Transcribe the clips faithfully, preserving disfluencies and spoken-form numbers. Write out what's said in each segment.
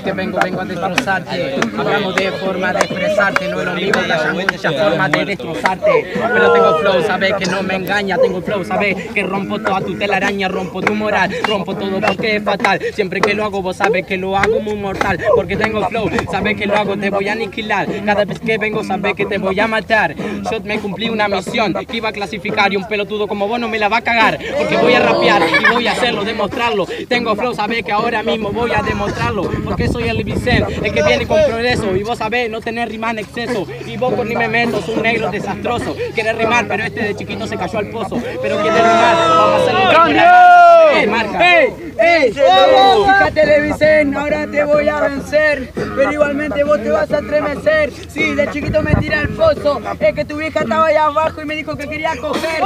que vengo, vengo a destrozarte. Hablamos de forma de expresarte, no es lo mismo que haya muchas formas de destrozarte. Pero tengo flow, sabes que no me engaña, tengo flow, sabes que rompo toda tu telaraña, rompo tu moral, rompo todo porque es fatal. Siempre que lo hago, vos sabes que lo hago muy mortal, porque tengo flow, sabes que lo hago, te voy a aniquilar. Cada vez que vengo, sabes que te voy a matar. Yo me cumplí una misión que iba a clasificar y un pelotudo como vos no me la va a cagar, porque voy a rapear y voy a hacerlo, demostrarlo. Tengo flow, sabes que ahora mismo voy a demostrarlo, porque soy el Vicente, el que viene con progreso, y vos sabés no tener rima en exceso, y vos con ni me meto, sos un negro desastroso. Quieres rimar, pero este de chiquito se cayó al pozo, pero quiere rimar, vamos a hacerlo. ¡Cambio! ¡Ey, marca! ¡Ey! ¡Ey! Fíjate, Vicente, ahora te voy a vencer, pero igualmente vos te vas a estremecer. Sí, de chiquito me tiré al pozo, es que tu vieja estaba allá abajo y me dijo que quería coger.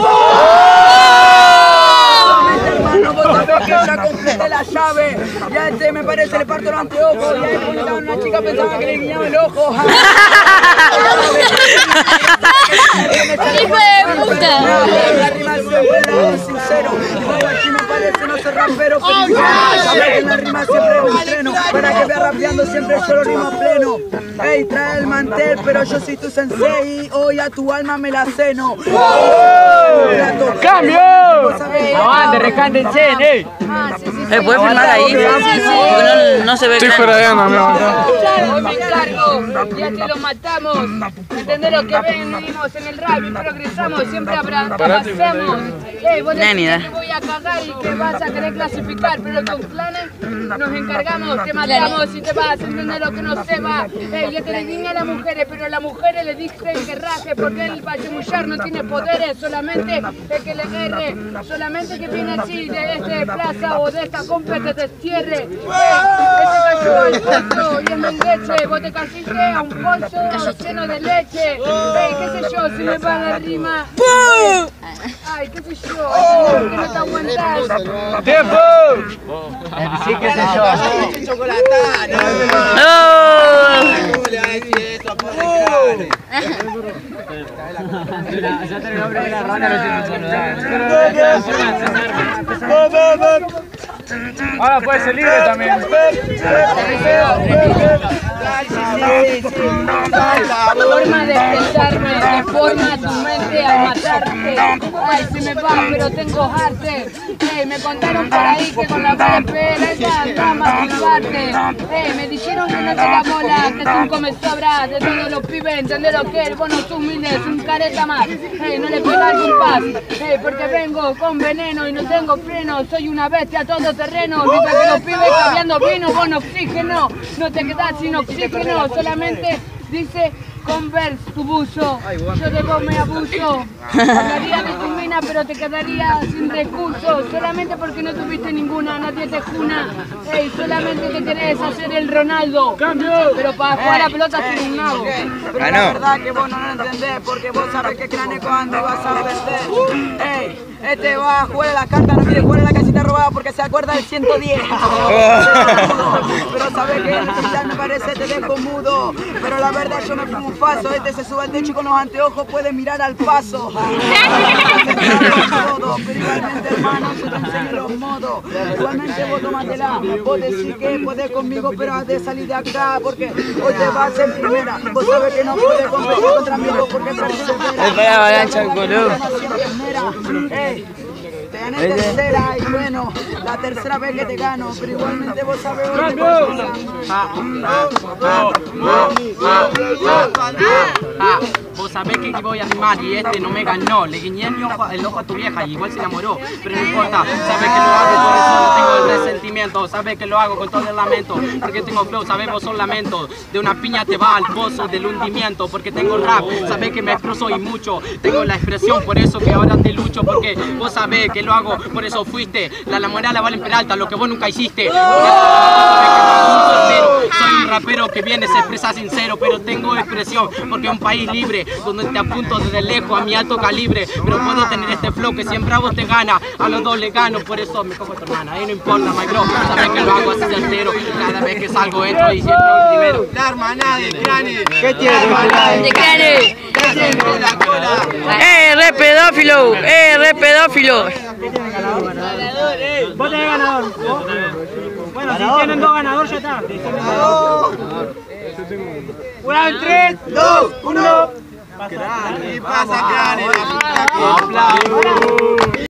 Hermano, vos sabés que ya completé la llave. Ya este me parece le parto los anteojos. Y ahí cuando una chica pensaba que le guiñaba el ojo. ¡Hijo de puta! La rima siempre era un sincero. Aquí me parece no ser rapero, pero sabés que la rima siempre es un treno. Para que vea rapeando siempre yo lo rimo a pleno. Ey, trae el mantel, pero yo soy tu sensei y hoy a tu alma me la ceno. ¡Cambio! ¡Aguante, recándense, eh! ¿Se puede filmar ahí? Sí, sí. No, no se ve. Estoy juradeando, amigo. Hoy me encargo, ya te lo matamos. ¿Entendés lo que venimos en el rap y progresamos? Siempre avancemos. Hey, vos decís que te voy a cagar y que vas a querer clasificar, pero con planes nos encargamos, te matamos y te vas. ¿Entendés lo que no se va? Hey, ya te le dije a las mujeres, pero a las mujeres le dicen que raje porque el pachemullar no tiene poderes, solamente el que le erre, solamente que viene así de este plaza o de esta compa que te destierre. Este cayó al pozo y en el leche, vos te caíste a un pozo lleno de leche. Hey, qué sé yo, si me va la rima. Ay, qué sé yo, que no te aguantás. ¡Tiempo! Sí, qué sé yo. ¿Cómo le va a decir eso a pobre Ya terminó la primera ronda, Ahora puede ser libre también. Forma de expresarme, deforma tu mente al matarte. Ay, se me va, pero tengo arte. Hey, me contaron por ahí que con la vara esperanza andamos a privarte. Hey, me dijeron que no te la bola, que tú comes sobras de todos los pibes. ¿Entendés lo que es? Vos no sos humilde, un careta más. Hey, no le pegas un paz. Hey, porque vengo con veneno y no tengo freno. Soy una bestia todo terreno. Mientras que los pibes cambiando vino, vos no oxígeno. No te quedás sin oxígeno, solamente dice Converse tu buzo, yo de vos me abuso. Hablaría de tu mina pero te quedaría sin recursos, solamente porque no tuviste ninguna, nadie te juna. Ey, solamente te querés hacer el Ronaldo, pero para jugar a pelota sin un nabo. Pero la verdad que vos no lo entendés, porque vos sabés que crane cuando vas a vender. Ey, este va a jugar a la carta, no quiere jugar a la casita robada porque se acuerda del ciento diez. Pero sabés que ya me parece te dejo mudo, pero la verdad yo me fui un paso. Este se sube al techo y con los anteojos puede mirar al paso. Pero igualmente hermano yo te enseño los modos. Igualmente vos tomatela, vos decís que podés conmigo pero has de salir de acá porque hoy te vas en primera. Vos sabés que no podés competir contra mí porque persevera. Es para avalancha el color. Te gané tercera y bueno, la tercera vez que te gano, pero igualmente vos sabés hoy te Vos sabés que voy a rimar y este no me ganó. Le guiñé el ojo, el ojo a tu vieja y igual se enamoró. Pero no importa, sabés que lo hago, por eso no tengo el resentimiento. Sabés que lo hago con todo el lamento, porque tengo flow, sabés vos son lamentos. De una piña te va al pozo del hundimiento, porque tengo rap, sabés que me expreso y mucho. Tengo la expresión, por eso que ahora te lucho, porque vos sabés que lo hago, por eso fuiste. La lamoral la Valen Peralta, lo que vos nunca hiciste. Soy un rapero que viene, se expresa sincero, pero tengo expresión, porque es un país libre, donde te apunto desde lejos a mi alto calibre. Pero puedo tener este flow que siempre a vos te gana, a los dos le gano, por eso me cojo a tu hermana. Ahí no importa, my bro, sabes que lo hago así certero. Cada vez que salgo entro y siempre el primero. La hermana de Crane. ¿Qué tiene? De Crane. La cola. ¡Eh, re pedófilo! ¡Eh, re pedófilo! Vos tenés ganador. Bueno, si tienen dos ganadores ya está. Una, tres, dos, uno. Y pasa, Cari, la puta que...